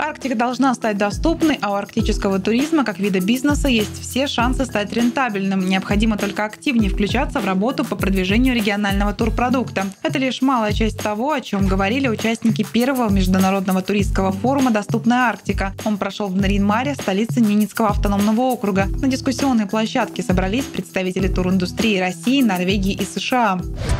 Арктика должна стать доступной, а у арктического туризма как вида бизнеса есть все шансы стать рентабельным. Необходимо только активнее включаться в работу по продвижению регионального турпродукта. Это лишь малая часть того, о чем говорили участники первого международного туристского форума «Доступная Арктика». Он прошел в Нарьян-Маре, столице Ненецкого автономного округа. На дискуссионной площадке собрались представители туриндустрии России, Норвегии и США.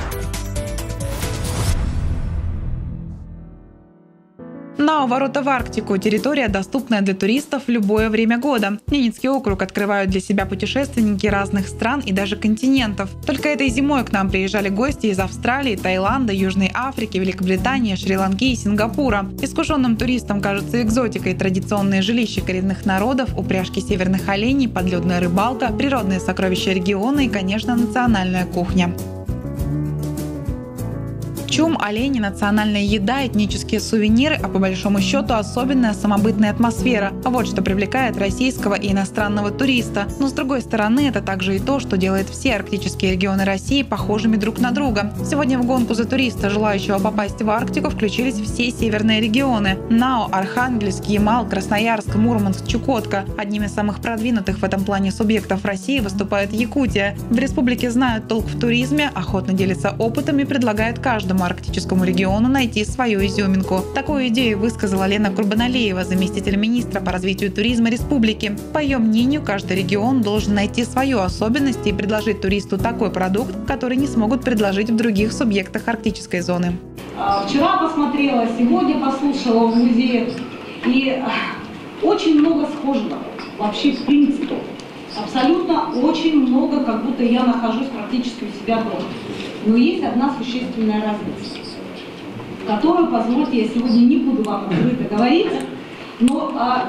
НАО «Ворота в Арктику» – территория, доступная для туристов в любое время года. Ненецкий округ открывают для себя путешественники разных стран и даже континентов. Только этой зимой к нам приезжали гости из Австралии, Таиланда, Южной Африки, Великобритании, Шри-Ланки и Сингапура. Искушенным туристам кажутся экзотикой традиционные жилища коренных народов, упряжки северных оленей, подледная рыбалка, природные сокровища региона и, конечно, национальная кухня. Чум, олени, национальная еда, этнические сувениры, а по большому счету особенная самобытная атмосфера. Вот что привлекает российского и иностранного туриста. Но с другой стороны, это также и то, что делает все арктические регионы России похожими друг на друга. Сегодня в гонку за туриста, желающего попасть в Арктику, включились все северные регионы. НАО, Архангельск, Ямал, Красноярск, Мурманск, Чукотка. Одними из самых продвинутых в этом плане субъектов России выступает Якутия. В республике знают толк в туризме, охотно делятся опытом и предлагают каждому арктическому региону найти свою изюминку. Такую идею высказала Лена Курбаналеева, заместитель министра по развитию туризма республики. По ее мнению, каждый регион должен найти свою особенность и предложить туристу такой продукт, который не смогут предложить в других субъектах арктической зоны. Вчера посмотрела, сегодня послушала в музее, и очень много схожего вообще в принципе. Абсолютно очень много, как будто я нахожусь практически у себя дома. Но есть одна существенная разница, которую, позвольте, я сегодня не буду вам открыто говорить, но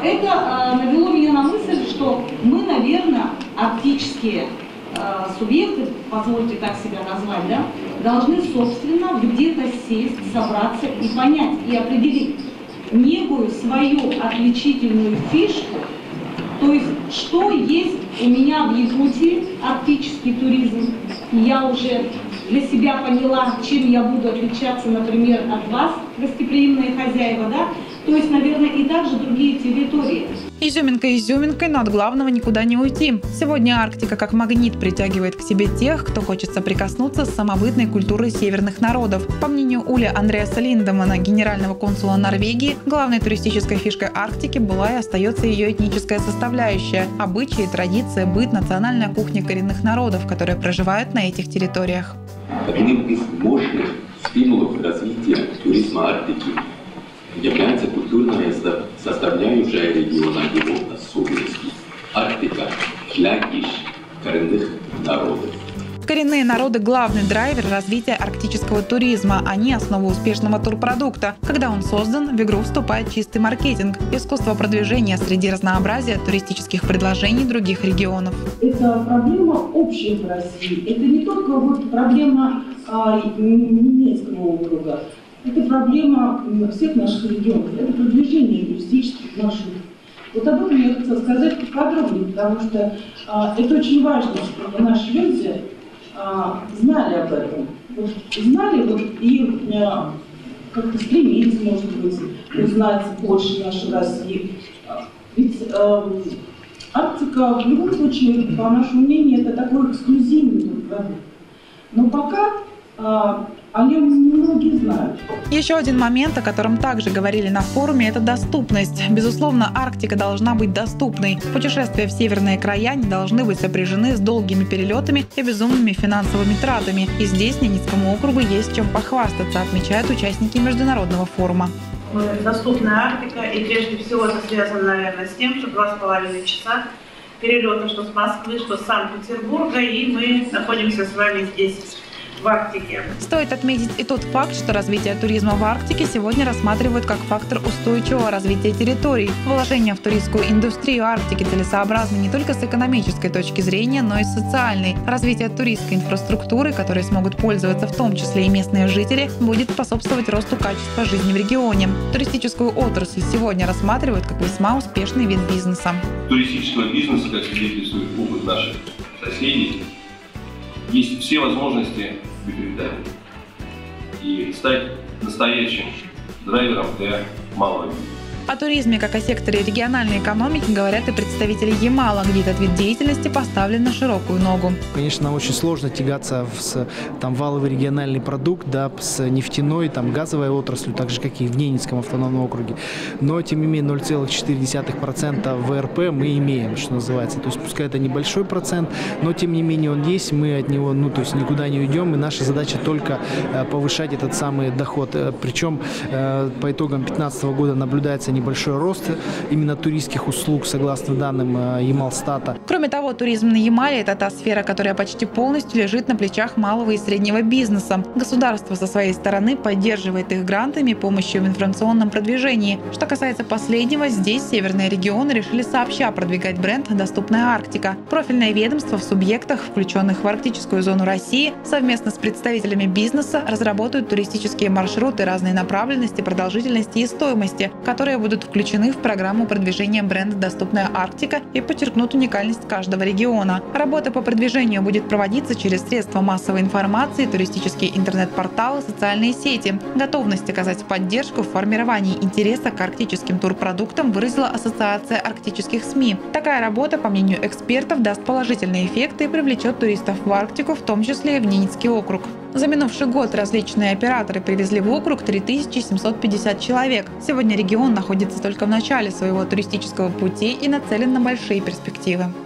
это навело меня на мысль, что мы, наверное, арктические субъекты, позвольте так себя назвать, да, должны, собственно, где-то сесть, собраться и понять, и определить некую свою отличительную фишку. То есть, что есть у меня в Якутии, арктический туризм, и я уже для себя поняла, чем я буду отличаться, например, от вас, гостеприимные хозяева, да? То есть, наверное, и также другие территории. Изюминка изюминкой, но от главного никуда не уйти. Сегодня Арктика как магнит притягивает к себе тех, кто хочет соприкоснуться с самобытной культурой северных народов. По мнению Ули Андреаса Линдемана, генерального консула Норвегии, главной туристической фишкой Арктики была и остается ее этническая составляющая – обычаи, традиции, быт, национальная кухня коренных народов, которые проживают на этих территориях. Одним из мощных стимулов развития туризма Арктики является культурная составляющая региона, его особенности. Арктика – клякиш коренных народов. Коренные народы – главный драйвер развития арктического туризма. Они – основа успешного турпродукта. Когда он создан, в игру вступает чистый маркетинг, искусство продвижения среди разнообразия туристических предложений других регионов. Это проблема общая в России. Это не только вот проблема Ненецкого округа. Это проблема всех наших регионов. Это продвижение туристических маршрутов. Вот об этом я хотела сказать поподробнее, потому что это очень важно, чтобы наши люди знали об этом. Вот, знали вот, и как-то стремились, может быть, узнать больше нашей России. Ведь Арктика, в любом случае, по нашему мнению, это такой эксклюзивный продукт. Но пока о нем немногие знают. Еще один момент, о котором также говорили на форуме, это доступность. Безусловно, Арктика должна быть доступной. Путешествия в северные края не должны быть сопряжены с долгими перелетами и безумными финансовыми тратами. И здесь Ненецкому округу есть чем похвастаться, отмечают участники международного форума. Доступная Арктика, и прежде всего это связано, наверное, с тем, что 2,5 часа перелета, что с Москвы, что с Санкт-Петербурга, и мы находимся с вами здесь, в Арктике. Стоит отметить и тот факт, что развитие туризма в Арктике сегодня рассматривают как фактор устойчивого развития территорий. Вложения в туристскую индустрию Арктики целесообразны не только с экономической точки зрения, но и с социальной. Развитие туристской инфраструктуры, которой смогут пользоваться в том числе и местные жители, будет способствовать росту качества жизни в регионе. Туристическую отрасль сегодня рассматривают как весьма успешный вид бизнеса. Туристического бизнеса, как свидетельствует опыт наших соседей, есть все возможности быть рентабельным и стать настоящим драйвером для малого бизнеса. О туризме как о секторе региональной экономики говорят и представители Ямала, где этот вид деятельности поставлен на широкую ногу. Конечно, очень сложно тягаться с валовый региональный продукт, да, с нефтяной, газовой отраслью, так же, как и в Ненецком автономном округе. Но, тем не менее, 0,4% ВРП мы имеем, что называется. То есть, пускай это небольшой процент, но, тем не менее, он есть, мы от него, никуда не уйдем, и наша задача только повышать этот самый доход. Причем по итогам 2015 года наблюдается небольшой рост именно туристских услуг, согласно данным Ямалстата. Кроме того, туризм на Ямале – это та сфера, которая почти полностью лежит на плечах малого и среднего бизнеса. Государство со своей стороны поддерживает их грантами и помощью в информационном продвижении. Что касается последнего, здесь северные регионы решили сообща продвигать бренд «Доступная Арктика». Профильное ведомство в субъектах, включенных в арктическую зону России, совместно с представителями бизнеса разработают туристические маршруты разной направленности, продолжительности и стоимости, которые будут включены в программу продвижения бренда «Доступная Арктика» и подчеркнут уникальность каждого региона. Работа по продвижению будет проводиться через средства массовой информации, туристические интернет-порталы, социальные сети. Готовность оказать поддержку в формировании интереса к арктическим турпродуктам выразила Ассоциация арктических СМИ. Такая работа, по мнению экспертов, даст положительные эффекты и привлечет туристов в Арктику, в том числе и в Ненецкий округ. За минувший год различные операторы привезли в округ 3750 человек. Сегодня регион находится только в начале своего туристического пути и нацелен на большие перспективы.